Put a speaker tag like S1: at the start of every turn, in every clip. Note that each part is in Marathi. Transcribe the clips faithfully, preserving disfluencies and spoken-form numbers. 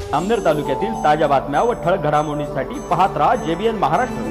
S1: अमनेर तालुक्यातील ताज्या बातम्या व ठळक घडामोडींसाठी पाहत राहा जेबीएन महाराष्ट्र।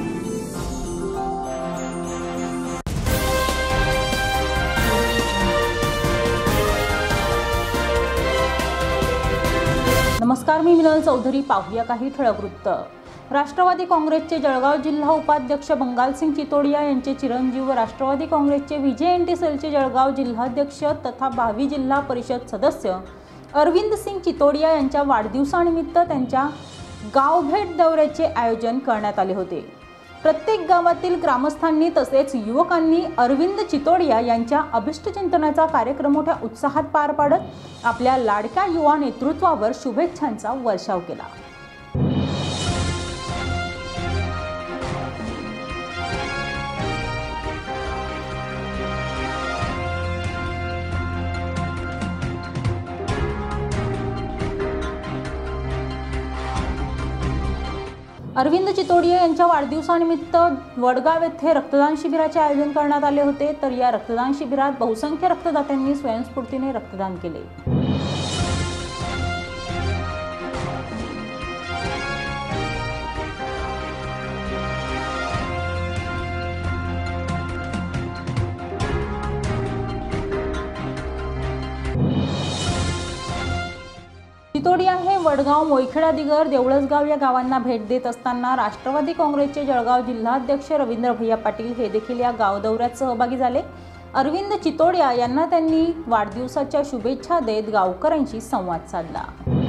S2: नमस्कार, मी मिनल चौधरी। पाहूया काही ठळक वृत्त। राष्ट्रवादी काँग्रेसचे जळगाव जिल्हा उपाध्यक्ष बंगालसिंग चितोडिया यांचे चिरंजीव व राष्ट्रवादी काँग्रेसचे व्हीजेएनटी सेलचे जळगाव जिल्हाध्यक्ष तथा भावी जिल्हा परिषद सदस्य अरविंद सिंग चितोडिया यांच्या वाढदिवसानिमित्त त्यांच्या गावभेट दौऱ्याचे आयोजन करण्यात आले होते। प्रत्येक गावातील ग्रामस्थांनी तसेच युवकांनी अरविंद चितोडिया यांच्या अभिष्टचिंतनाचा कार्यक्रम मोठ्या उत्साहात पार पाडत आपल्या लाडक्या युवा नेतृत्वावर शुभेच्छांचा वर्षाव केला। अरविंद चितोडिया यांच्या वाढदिवसानिमित्त वडगाव येथे रक्तदान शिबिराचे आयोजन करण्यात आले होते। तर या रक्तदान शिबिरात बहुसंख्य रक्तदात्यांनी स्वयंस्फूर्तीने रक्तदान केले। चितोडिया हे वडगाव, मोईखेडा, दिगर, देवळसगाव या गावांना भेट देत असताना राष्ट्रवादी काँग्रेसचे जळगाव जिल्हाध्यक्ष रवींद्र भैया पाटील हे देखील या गाव दौऱ्यात सहभागी झाले। अरविंद चितोडिया यांना त्यांनी वाढदिवसाच्या शुभेच्छा देत गावकऱ्यांशी संवाद साधला।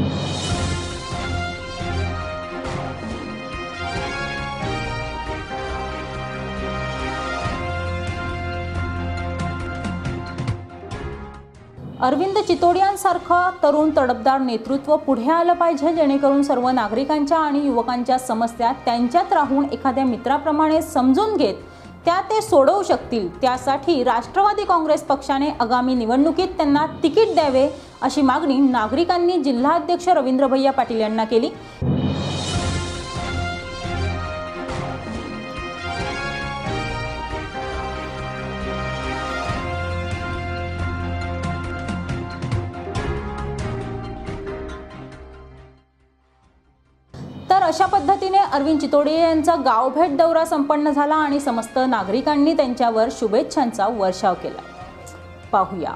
S2: अरविंद चितोडियांसारखं तरुण तडफदार नेतृत्व पुढे आलं पाहिजे, जेणेकरून सर्व नागरिकांच्या आणि युवकांच्या समस्या त्यांच्यात राहून एखाद्या मित्राप्रमाणे समजून घेत त्या ते सोडवू शकतील। त्यासाठी राष्ट्रवादी काँग्रेस पक्षाने आगामी निवडणुकीत त्यांना तिकीट द्यावे अशी मागणी नागरिकांनी जिल्हाध्यक्ष रवींद्र भैया पाटील यांना केली। तर अशा पद्धतीने अरविंद चितोडिया यांचा गावभेट दौरा संपन्न झाला आणि समस्त नागरिकांनी त्यांच्यावर शुभेच्छांचा वर्षाव केला। पाहूया।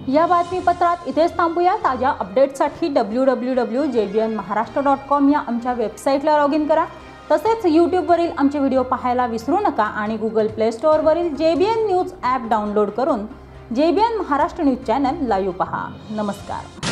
S2: या बातमीपत्रात इथेच थांबूया. ताज्या अपडेट्ससाठी W W W J B N Maharashtra dot com या आमच्या वेबसाईटला लॉग इन करा. तसेच यूट्यूबवरील आमचे व्हिडिओ पाहायला विसरू नका आणि गुगल प्ले स्टोअरवरील J B N news app download करून J B N Maharashtra news channel live पहा. नमस्कार.